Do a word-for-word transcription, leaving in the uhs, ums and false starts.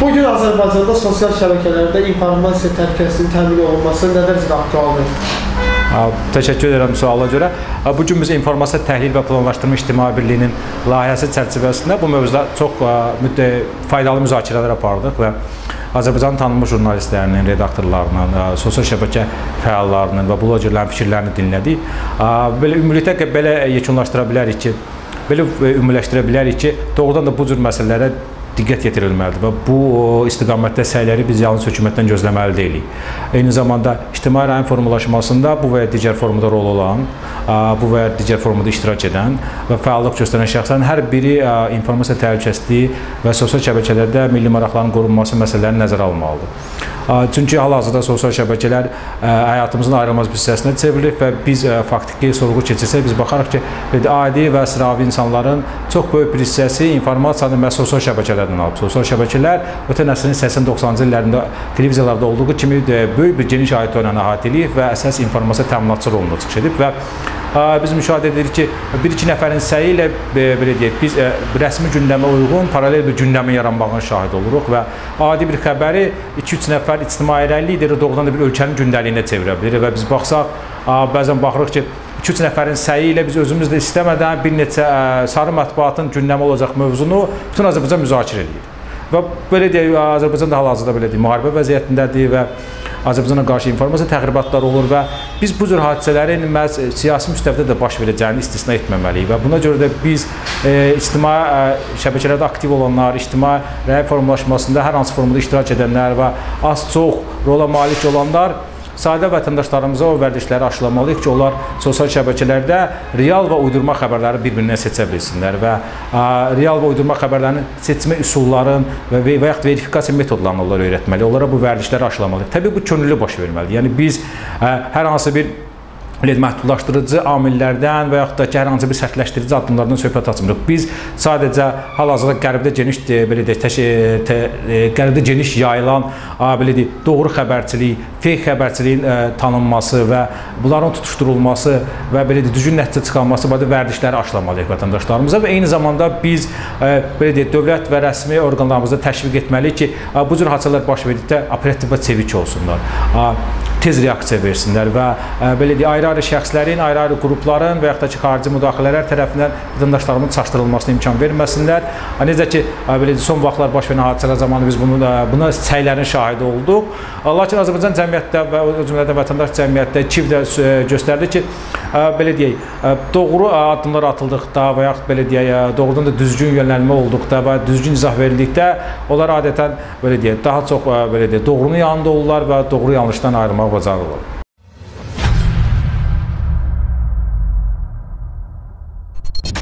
Bugün Azərbaycanda sosial şəbəkələrdə informasiya təhlükəsizliyinin təmin olunması nə dərəcədə aktualdır? Təşəkkür edirəm suala görə. Bugün biz informasiya təhlil və planlaşdırma İctimai Birliyinin layihəsi çərçivəsində bu mövzuda çox faydalı müzakirələr apardıq və Azərbaycanın tanınmış jurnalistlərinin, redaktorlarının, sosial şəbəkə fəallarının və blogerlərin fikirlərini dinlədik. Belə ümumilikdə belə yekunlaşdıra bilərik ki, belə ümumiləşdirə bilərik ki, doğrudan da bu cür məsələlərə diqqət yetirilməlidir və bu istiqamətdə səyləri biz yalnız hökumətdən gözləməli deyilik. Eyni zamanda ictimai rəyin formalaşmasında bu və ya digər formada rol olan, bu və ya digər formada iştirak edən və fəallıq göstərən şəxslərin hər biri informasiya təhlükəsizliyi və sosial şəbəkələrdə milli maraqların qorunması məsələlərini nəzərə almalıdır. Çünki hal-hazırda sosial şəbəkələr həyatımızın ayrılmaz bir hissəsinə çevrilir və biz faktiki sorğu keçirsək, biz baxarıq ki, adi və sıravi insanların çox böyük bir hissəsi informasiyanı məhz sosial şəbəkələrdən alıb. Sosial şəbəkələr ötən əsrin səksən doxsanıncı illərində televiziyalarda olduğu kimi böyük bir geniş auditoriyanı əhatə edib və əsas informasiya təminatçı rolunda çıxış edib və biz müşahidə edirik ki, bir-iki nəfərin səyi ilə belə deyək, biz rəsmi gündəmə uyğun paralel bir gündəmin yaranmağına şahid oluruq və adi bir xəbəri iki-üç nəfər ictimai rəy lideri doğrudan da bir ölkənin gündəliyinə çevirə bilir və biz baxsaq, bəzən baxırıq ki, iki-üç nəfərin səyi ilə biz özümüz də istəmədən bir neçə sarı mətbuatın gündəmi olacaq mövzunu bütün Azərbaycan müzakirə edir. Və belə deyək, Azərbaycan da hal-hazırda belə deyək, müharibə vəziyyətindədir və Azərbaycana qarşı informasiya təxribatları olur və biz bu cür hadisələrin məhz siyasi müstəvidə də baş verəcəyini istisna etməməliyik və buna görə də biz e, ictimai şəbəkələrdə aktiv olanlar, ictimai rəy formalaşmasında hər hansı formada iştirak edənlər və az-çox rola malik olanlar sadə vətəndaşlarımıza o vərdişləri aşılamalıyıq ki, onlar sosial şəbəkələrdə real və uydurma xəbərləri bir-birindən seçə bilsinlər və a, real və uydurma xəbərlərin seçmə üsulların və, və yaxud verifikasiya metodlarını onlara öyrətməli, onlara bu vərdişləri aşılamalıyıq. Təbii bu könüllü baş verməlidir. Yəni biz ə, hər hansı bir məhdudlaşdırıcı amillərdən və yaxud da ki, hər hansı bir sərtləşdirici addımlardan söhbət açmırıq. Biz sadəcə hal-hazırda qərbdə geniş, belə deyək, qərbdə geniş yayılan, belə deyək, doğru xəbərçilik, feyk xəbərçiliyin ə, tanınması və bunların tutuşdurulması və belə deyək, düzgün nəticə çıxarılması barədə vərdişləri aşılamalıyıq vətəndaşlarımıza və eyni zamanda biz ə, belə deyək, dövlət və rəsmi orqanlarımızda təşviq etməliyik ki, ə, bu cür hadisələr baş verdikdə operativ və çevik olsunlar. Ə, tez reaksiya versinlər və ə, belə deyək, ayrı-ayrı şəxslərin, ayrı-ayrı qrupların və yaxud da ki, xarici müdaxilələr tərəfindən vətəndaşlarımın çaşdırılmasına imkan verməsinlər. Necə ki, belə deyək, son vaxtlar baş verən hadisələr zamanı biz bunu, buna səylərin şahidi olduq. Lakin Azərbaycan cəmiyyətdə və o cümlədən vətəndaş cəmiyyətdə Çiv də göstərdi ki, ə, belə deyək, ə, doğru addımlar atıldıqda və yaxud belə deyək, doğrudan da düzgün yönlənmə olduqda və düzgün izah verildikdə onlar adətən belə deyək, daha çox belə deyək, doğrunun yanında olurlar və doğru yanlışdan ayırmaq bacarırlar.